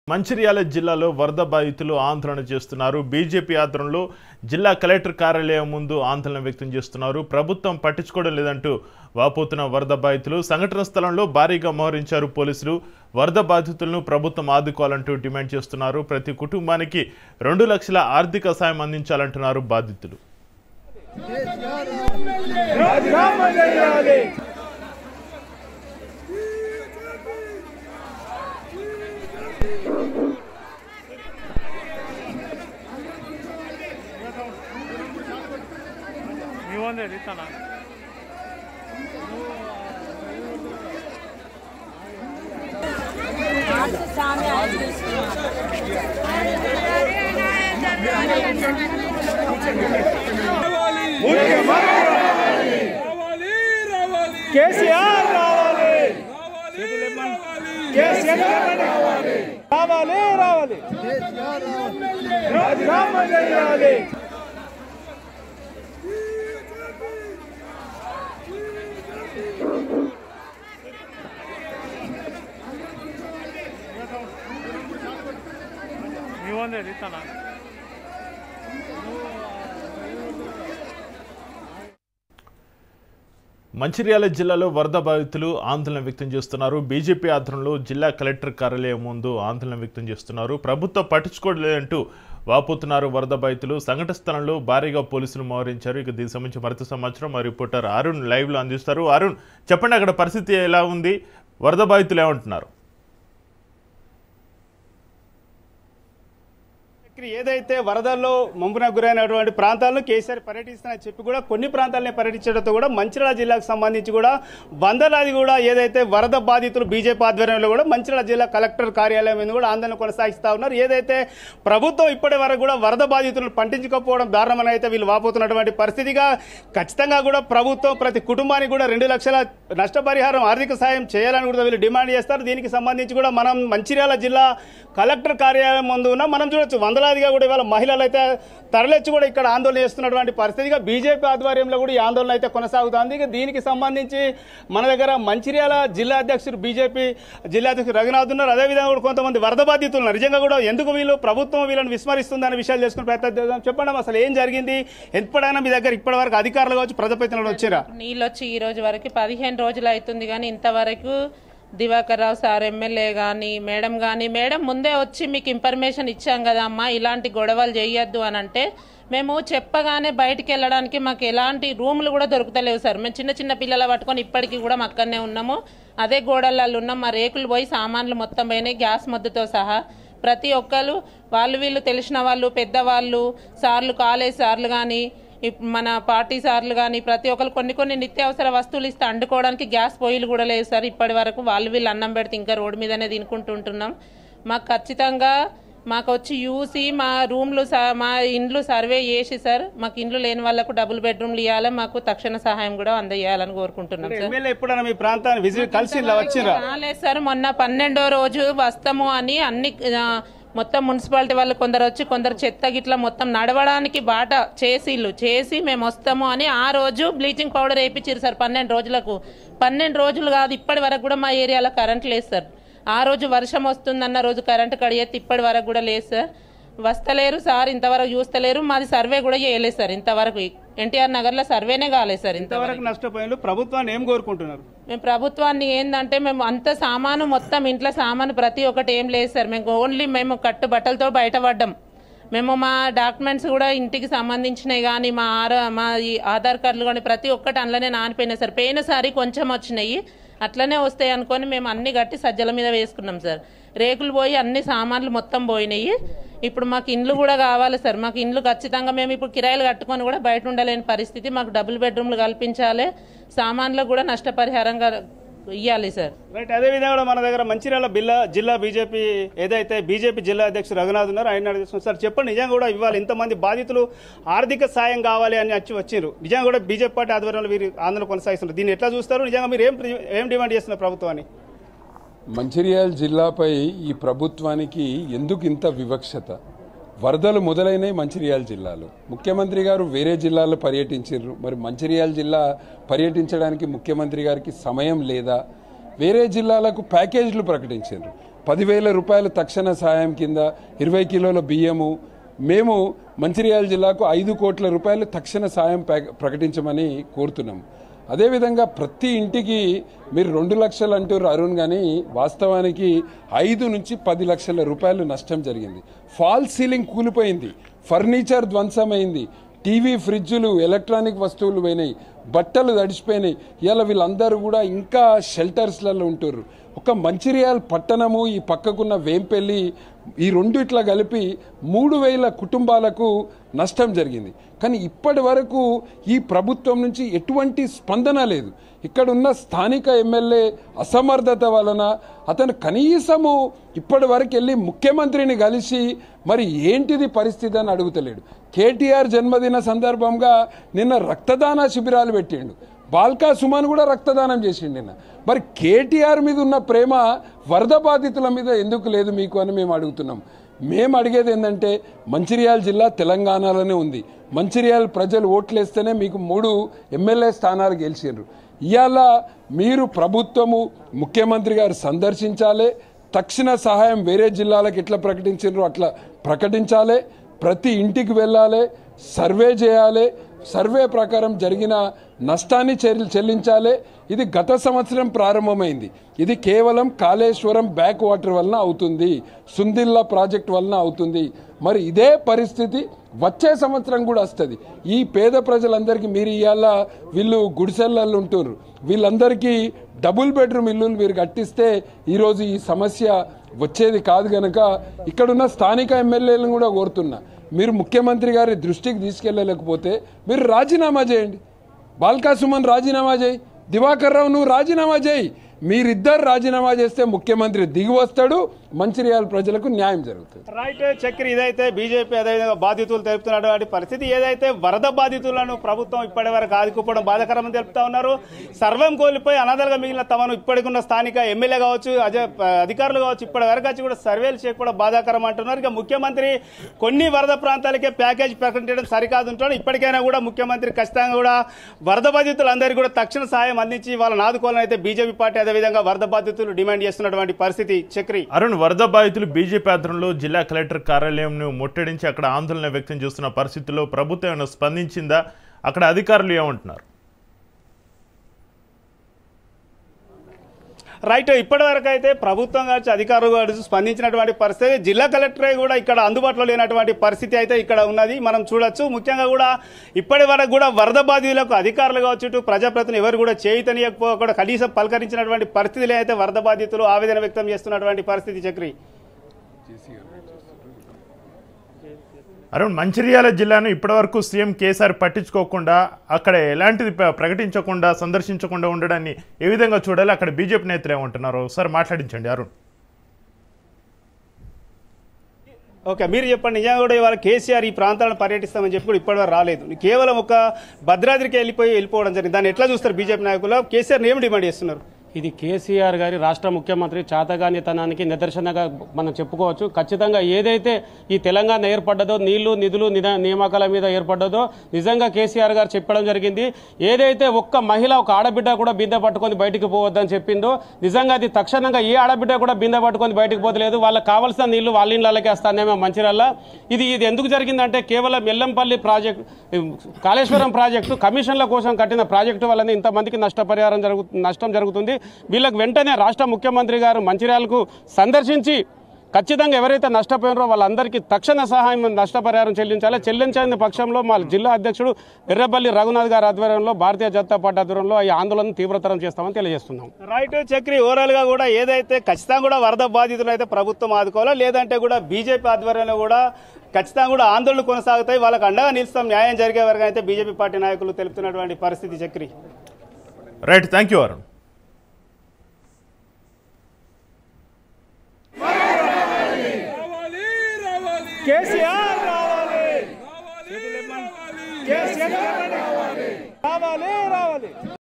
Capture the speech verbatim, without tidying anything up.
మంచిర్యాల జిల్లాలో వరద బాధితులు ఆందోళన చేస్తున్నారు. బీజేపీ ఆధ్వర్యంలో జిల్లా కలెక్టర్ కార్యాలయం ముందు ఆందోళన వ్యక్తం చేస్తున్నారు. ప్రభుత్వం పట్టించుకోవడం లేదంటూ వాపోతున్న వరద బాధితులు సంఘటన స్థలంలో భారీగా మోహరించారు పోలీసులు. వరద బాధితులను ప్రభుత్వం ఆదుకోవాలంటూ డిమాండ్ చేస్తున్నారు. ప్రతి కుటుంబానికి రెండు లక్షల ఆర్థిక సాయం అందించాలంటున్నారు బాధితులు. కేసీఆర్ రావాలి రావాలి రావాలి రాజీనామా చేయాలి. మంచిర్యాల జిల్లాలో వరద బాధితులు ఆందోళన వ్యక్తం చేస్తున్నారు. బీజేపీ ఆధ్వర్యంలో జిల్లా కలెక్టర్ కార్యాలయం ముందు ఆందోళన వ్యక్తం చేస్తున్నారు. ప్రభుత్వం పట్టించుకోలేదంటూ వాపోతున్నారు వరద బాధితులు. సంఘటన స్థలంలో భారీగా పోలీసులు మోహరించారు. ఇక దీనికి సంబంధించి మరింత సమాచారం మా రిపోర్టర్ అరుణ్ లైవ్ లో అందిస్తారు. అరుణ్, చెప్పండి, అక్కడ పరిస్థితి ఎలా ఉంది? వరద బాధితులు ఏమంటున్నారు? ఏదైతే వరదల్లో ముంపునకు గురైనటువంటి ప్రాంతాలను కేసీఆర్ పర్యటిస్తానని చెప్పి కూడా కొన్ని ప్రాంతాలనే పర్యటించడంతో కూడా మంచిర్యాల జిల్లాకు సంబంధించి కూడా వందలాది కూడా ఏదైతే వరద బాధితులు బీజేపీ ఆధ్వర్యంలో కూడా మంచిర్యాల జిల్లా కలెక్టర్ కార్యాలయం మీద కూడా ఆందోళన కొనసాగిస్తూ ఉన్నారు. ఏదైతే ప్రభుత్వం ఇప్పటి వరకు కూడా వరద బాధితులను పట్టించుకోకపోవడం దారుణమని అయితే వీళ్ళు వాపోతున్నటువంటి పరిస్థితిగా ఖచ్చితంగా కూడా ప్రభుత్వం ప్రతి కుటుంబానికి కూడా రెండు లక్షల నష్టపరిహారం ఆర్థిక సాయం చేయాలని కూడా వీళ్ళు డిమాండ్ చేస్తారు. దీనికి సంబంధించి కూడా మనం మంచిర్యాల జిల్లా కలెక్టర్ కార్యాలయం ముందు ఉన్న మనం చూడొచ్చు వందలాదిగా కూడా ఇవాళ మహిళలు అయితే తరలిచ్చి కూడా ఇక్కడ ఆందోళన చేస్తున్నటువంటి పరిస్థితిగా బీజేపీ ఆధ్వర్యంలో కూడా ఈ ఆందోళన అయితే కొనసాగుతుంది. ఇక దీనికి సంబంధించి మన దగ్గర మంచిర్యాల జిల్లా అధ్యక్షుడు బీజేపీ జిల్లా అధ్యక్షుడు రఘునాథ్ ఉన్నారు. అదేవిధంగా కూడా కొంతమంది వరద బాధితులు ఉన్నారు. నిజంగా కూడా ఎందుకు వీళ్ళు ప్రభుత్వం వీళ్ళని విస్మరిస్తుందనే విషయాలు చేసుకుని ప్రయత్నం చేద్దాం. చెప్పండి, అసలు ఏం జరిగింది? ఎప్పుడైనా మీ దగ్గర ఇప్పటి వరకు అధికారులు కావచ్చు ప్రజాప్రతినిధులు వచ్చారా? నీళ్ళు వచ్చి ఈ రోజు వరకు పదిహేను రోజులు అవుతుంది, కానీ ఇంతవరకు దివాకర్ రావు సార్ ఎమ్మెల్యే కానీ మేడం కానీ మేడం ముందే వచ్చి మీకు ఇన్ఫర్మేషన్ ఇచ్చాం కదా అమ్మా, ఇలాంటి గొడవలు చేయొద్దు అని అంటే మేము చెప్పగానే బయటికి వెళ్ళడానికి మాకు ఎలాంటి రూములు కూడా దొరుకుతలేవు సార్. మేము చిన్న చిన్న పిల్లలు పట్టుకొని ఇప్పటికీ కూడా అక్కడనే ఉన్నాము, అదే గోడలలో ఉన్నాం. మా రేకులు పోయి సామాన్లు మొత్తం పోయినాయి, గ్యాస్ మొద్దుతో సహా. ప్రతి ఒక్కరు వాళ్ళు వీళ్ళు తెలిసిన వాళ్ళు పెద్దవాళ్ళు సార్లు కాలేజ్ సార్లు కానీ మన పార్టీ సార్లు కానీ ప్రతి ఒక్కరు కొన్ని కొన్ని నిత్యావసర వస్తువులు ఇస్తే అండుకోవడానికి గ్యాస్ పొయ్యిలు కూడా లేదు సార్. ఇప్పటి వరకు వాళ్ళు వీళ్ళు అన్నం పెడితే ఇంకా రోడ్డు మీదనే తినుకుంటుంటున్నాం. మాకు ఖచ్చితంగా మాకు వచ్చి చూసి మా రూమ్లు మా ఇండ్లు సర్వే చేసి సార్ మాకు ఇండ్లు లేని వాళ్ళకు డబుల్ బెడ్రూమ్లు ఇవ్వాలి, మాకు తక్షణ సహాయం కూడా అందజేయాలని కోరుకుంటున్నాం సార్. రాలేదు సార్, మొన్న పన్నెండో రోజు వస్తాము అని అన్ని మొత్తం మున్సిపాలిటీ వాళ్ళు కొందరు వచ్చి కొందరు చెత్త గిట్ల మొత్తం నడవడానికి బాట చేసిళ్ళు చేసి మేము వస్తాము అని ఆ రోజు బ్లీచింగ్ పౌడర్ వేయించారు సార్. పన్నెండు రోజులకు పన్నెండు రోజులు కాదు ఇప్పటి వరకు కూడా మా ఏరియాలో కరెంట్ లేదు సార్. ఆ రోజు వర్షం వస్తుందన్న రోజు కరెంటు కడిగేస్తే ఇప్పటి వరకు కూడా లేదు సార్. వస్తలేరు సార్, ఇంతవరకు చూస్తలేరు. మాది సర్వే కూడా చేయలేదు సార్ ఇంతవరకు. ఎన్టీఆర్ నగర్ లో సర్వేనే కాలేదు సార్. ఇంతవరకు నష్టపోయిన ప్రభుత్వాన్ని ఏం కోరుకుంటున్నారు? మేము ప్రభుత్వాన్ని ఏంటంటే మేము అంత సామాను మొత్తం ఇంట్లో సామాను ప్రతి ఒక్కటి ఏం లేదు సార్. మేము ఓన్లీ మేము కట్టు బట్టలతో బయటపడ్డాం. మేము మా డాక్యుమెంట్స్ కూడా ఇంటికి సంబంధించినవి కానీ మా ఆరా మా ఆధార్ కార్డులు కానీ ప్రతి ఒక్కటి అందులోనే నానిపోయినాయి సార్. పోయినసారి కొంచెం వచ్చినాయి, అట్లనే వస్తాయి అనుకొని మేము అన్ని కట్టి సజ్జల మీద వేసుకున్నాం సార్. రేకులు పోయి అన్ని సామాన్లు మొత్తం పోయినాయి. ఇప్పుడు మాకు ఇండ్లు కూడా కావాలి సార్. మాకు ఇండ్లు ఖచ్చితంగా మేము ఇప్పుడు కిరాయిలు కట్టుకొని కూడా బయట ఉండలేని పరిస్థితి. మాకు డబుల్ బెడ్రూమ్లు కల్పించాలి, సామాన్లకు కూడా నష్టపరిహారంగా ఇవ్వాలి సార్. రైట్. అదేవిధంగా మన దగ్గర మంచిర్యాల బిల్లా జిల్లా బీజేపీ ఏదైతే బీజేపీ జిల్లా అధ్యక్షుడు రఘునాథ్ ఉన్నారు, ఆయన అడుగుతున్నారు సార్, చెప్పండి నిజంగా కూడా ఇవ్వాలి ఇంతమంది బాధితులు ఆర్థిక సాయం కావాలి అని వచ్చి వచ్చారు. నిజంగా కూడా బీజేపీ పార్టీ ఆధ్వర్యంలో వీరు ఆందోళన కొనసాగిస్తున్నారు. దీన్ని ఎట్లా చూస్తారు? నిజంగా మీరు ఏం ఏం డిమాండ్ చేస్తున్నారు ప్రభుత్వాన్ని? మంచిర్యాల జిల్లాపై ఈ ప్రభుత్వానికి ఎందుకు ఇంత వివక్షత? వరదలు మొదలైనవి మంచిర్యాల జిల్లాలో. ముఖ్యమంత్రి గారు వేరే జిల్లాలో పర్యటించారు, మరి మంచిర్యాల జిల్లా పర్యటించడానికి ముఖ్యమంత్రి గారికి సమయం లేదా? వేరే జిల్లాలకు ప్యాకేజీలు ప్రకటించారు. పదివేల రూపాయల తక్షణ సాయం కింద ఇరవై కిలోల బియ్యము మేము మంచిర్యాల జిల్లాకు ఐదు కోట్ల రూపాయలు తక్షణ సాయం ప్రకటించమని కోరుతున్నాం. అదేవిధంగా ప్రతి ఇంటికి మీరు రెండు లక్షలు అంటారు అరుణ్, కానీ వాస్తవానికి ఐదు నుంచి పది లక్షల రూపాయలు నష్టం జరిగింది. ఫాల్ సీలింగ్ కూలిపోయింది, ఫర్నిచర్ ధ్వంసమైంది, టీవీ ఫ్రిడ్జులు ఎలక్ట్రానిక్ వస్తువులు పోయినాయి, బట్టలు తడిచిపోయినాయి. ఇలా వీళ్ళందరూ కూడా ఇంకా షెల్టర్స్లలో ఉంటారు. ఒక మంచిర్యాల పట్టణము ఈ పక్కకున్న వేంపల్లి ఈ రెండు ఇట్లా కలిపి మూడు వేల కుటుంబాలకు నష్టం జరిగింది. కానీ ఇప్పటి వరకు ఈ ప్రభుత్వం నుంచి ఎటువంటి స్పందన లేదు. ఇక్కడ ఉన్న స్థానిక ఎమ్మెల్యే అసమర్థత వలన అతను కనీసము ఇప్పటి వరకు వెళ్ళి ముఖ్యమంత్రిని కలిసి మరి ఏంటిది పరిస్థితి అని అడుగుతలేడు. కేటీఆర్ జన్మదిన సందర్భంగా నిన్న రక్తదాన శిబిరాలు పెట్టిండు. బాల్కా సుమన్ కూడా రక్తదానం చేసిండు నిన్న. మరి కేటీఆర్ మీద ఉన్న ప్రేమ వరద బాధితుల మీద ఎందుకు లేదు మీకు అని మేము అడుగుతున్నాం. మేము అడిగేది ఏంటంటే మంచిర్యాల జిల్లా తెలంగాణలోనే ఉంది. మంచిర్యాల ప్రజలు ఓట్లేస్తేనే మీకు మూడు ఎమ్మెల్యే స్థానాలు గెలిచారు. ఇవాళ మీరు ప్రభుత్వము ముఖ్యమంత్రి గారు సందర్శించాలి, తక్షణ సహాయం వేరే జిల్లాలకు ఎట్లా ప్రకటించారో అట్లా ప్రకటించాలి, ప్రతి ఇంటికి వెళ్ళాలి, సర్వే చేయాలి, సర్వే ప్రకారం జరిగిన నష్టాన్ని చెల్లించాలి. ఇది గత సంవత్సరం ప్రారంభమైంది. ఇది కేవలం కాళేశ్వరం బ్యాక్ వాటర్ వలన అవుతుంది, సుందిల్లా ప్రాజెక్ట్ వలన అవుతుంది. మరి ఇదే పరిస్థితి వచ్చే సంవత్సరం కూడా వస్తుంది. ఈ పేద ప్రజలందరికీ మీరు ఇవాళ వీళ్ళు గుడిసెళ్ళల్లో ఉంటున్నారు, వీళ్ళందరికీ డబుల్ బెడ్రూమ్ ఇల్లులు మీరు కట్టిస్తే ఈరోజు ఈ సమస్య వచ్చేది కాదు. కనుక ఇక్కడున్న స్థానిక ఎమ్మెల్యేలను కూడా కోరుతున్నా, మీరు ముఖ్యమంత్రి గారి దృష్టికి తీసుకెళ్ళలేకపోతే మీరు రాజీనామా చేయండి. బాల్కా సుమన్ రాజీనామా చేయి, దివాకర్ రావు నువ్వు రాజీనామా చేయి. మీరిద్దరు రాజీనామా చేస్తే ముఖ్యమంత్రి దిగి వస్తాడు, మంచిర్యాల ప్రజలకు న్యాయం జరుగుతుంది. రైట్ చక్రి, ఇదైతే బీజేపీ అదేవిధంగా బాధితులు తెలుపుతున్నటువంటి పరిస్థితి. ఏదైతే వరద బాధితులను ప్రభుత్వం ఇప్పటి వరకు ఆదుకోవడం బాధాకరమని తెలుపుతా ఉన్నారు. సర్వం కోల్పోయి అనాథలుగా మిగిలిన తమను ఇప్పటికున్న స్థానిక ఎమ్మెల్యే కావచ్చు, అధికారులు కావచ్చు, ఇప్పటి వరకు వచ్చి కూడా సర్వేలు చేయకపోవడం బాధాకరం అంటున్నారు. ఇక ముఖ్యమంత్రి కొన్ని వరద ప్రాంతాలకే ప్యాకేజ్ ప్రకటించడం సరికాదు అంటున్నారు. ఇప్పటికైనా కూడా ముఖ్యమంత్రి ఖచ్చితంగా కూడా వరద బాధితులందరికీ కూడా తక్షణ సహాయం అందించి వాళ్ళని ఆదుకోవాలని అయితే బీజేపీ పార్టీ అదేవిధంగా వరద బాధితులు డిమాండ్ చేస్తున్నటువంటి పరిస్థితి. చక్రి, అరుణ్, వరద బాధితులు బీజేపీ ఆధ్వర్యంలో జిల్లా కలెక్టర్ కార్యాలయంను ముట్టడించి అక్కడ ఆందోళన వ్యక్తం చేస్తున్న పరిస్థితుల్లో ప్రభుత్వం ఏమైనా స్పందించిందా? అక్కడ అధికారులు ఏమంటున్నారు? రైట్, ఇప్పటి వరకు అయితే ప్రభుత్వం కావచ్చు అధికారులు కావచ్చు స్పందించినటువంటి పరిస్థితి. జిల్లా కలెక్టరే కూడా ఇక్కడ అందుబాటులో లేనటువంటి పరిస్థితి అయితే ఇక్కడ ఉన్నది మనం చూడొచ్చు. ముఖ్యంగా కూడా ఇప్పటి వరకు కూడా వరద బాధితులకు అధికారులు కావచ్చు ప్రజాప్రతినిధులు ఎవరు కూడా చేయుతనియకపో కూడా కనీసం పలకరించినటువంటి పరిస్థితులు అయితే వరద బాధితులు ఆవేదన వ్యక్తం చేస్తున్నటువంటి పరిస్థితి. చక్రి, అరుణ్, మంచిర్యాల జిల్లాను ఇప్పటివరకు సీఎం కేసీఆర్ పట్టించుకోకుండా అక్కడ ఎలాంటిది ప్రకటించకుండా సందర్శించకుండా ఉండడాన్ని ఏ విధంగా చూడాలి? అక్కడ బీజేపీ నేతలు ఏమంటున్నారు ఒకసారి మాట్లాడించండి అరుణ్. ఓకే, మీరు చెప్పండి. నిజంగా కూడా ఇవాళ కేసీఆర్ ఈ ప్రాంతాలను పర్యటిస్తామని చెప్పి కూడా ఇప్పటివరకు రాలేదు. కేవలం ఒక భద్రాద్రికి వెళ్ళిపోయి వెళ్ళిపోవడం జరిగింది. దాన్ని ఎట్లా చూస్తారు బీజేపీ నాయకులు? కేసీఆర్ ఏం డిమాండ్ చేస్తున్నారు? ఇది కేసీఆర్ గారి రాష్ట్ర ముఖ్యమంత్రి చాతగానితనానికి నిదర్శనగా మనం చెప్పుకోవచ్చు. ఖచ్చితంగా ఏదైతే ఈ తెలంగాణ ఏర్పడ్డదో, నీళ్లు నిధులు నియామకాల మీద ఏర్పడ్డదో నిజంగా కేసీఆర్ గారు చెప్పడం జరిగింది. ఏదైతే ఒక్క మహిళ ఒక ఆడబిడ్డ కూడా బిందె పట్టుకొని బయటికి పోవద్దని చెప్పిందో నిజంగా అది తక్షణంగా ఏ ఆడబిడ్డ కూడా బిందె పట్టుకొని బయటకు పోతలేదు. వాళ్ళకి కావాల్సిన నీళ్లు వాళ్ళ ఇళ్ళకి వస్తానేమో మంచిర్యాల. ఇది ఇది ఎందుకు జరిగిందంటే కేవలం ఎల్లంపల్లి ప్రాజెక్టు, కాళేశ్వరం ప్రాజెక్టు కమిషన్ల కోసం కట్టిన ప్రాజెక్టు వల్లనే ఇంతమందికి నష్టపరిహారం జరుగు నష్టం జరుగుతుంది. వీళ్ళకి వెంటనే రాష్ట్ర ముఖ్యమంత్రి గారు మంచిర్యాలకు సందర్శించి ఖచ్చితంగా ఎవరైతే నష్టపోయినారో వాళ్ళందరికీ తక్షణ సహాయం నష్టపరిహారం చెల్లించాలి. చెల్లించని పక్షంలో మా జిల్లా అధ్యక్షుడు ఎర్రబల్లి రఘునాథ్ గారి ఆధ్వర్యంలో భారతీయ జనతా పార్టీ ఆధ్వర్యంలో ఈ ఆందోళన తీవ్రతరం చేస్తామని తెలియజేస్తున్నాం. రైట్ చక్రి, ఓవరాల్ గా కూడా ఏదైతే ఖచ్చితంగా కూడా వరద బాధితులు అయితే ప్రభుత్వం ఆదుకోవాలా, లేదంటే కూడా బీజేపీ ఆధ్వర్యంలో కూడా ఖచ్చితంగా కూడా ఆందోళనలు కొనసాగుతాయి, వాళ్ళకి అండగా నిలుస్తాం న్యాయం జరిగే వరకు అయితే బీజేపీ పార్టీ నాయకులు తెలుపుతున్నటువంటి పరిస్థితి. Chakri, right, thank you Arun. KCR రావాలి, కేసీఆర్ రావాలి, రావాలి రావాలి.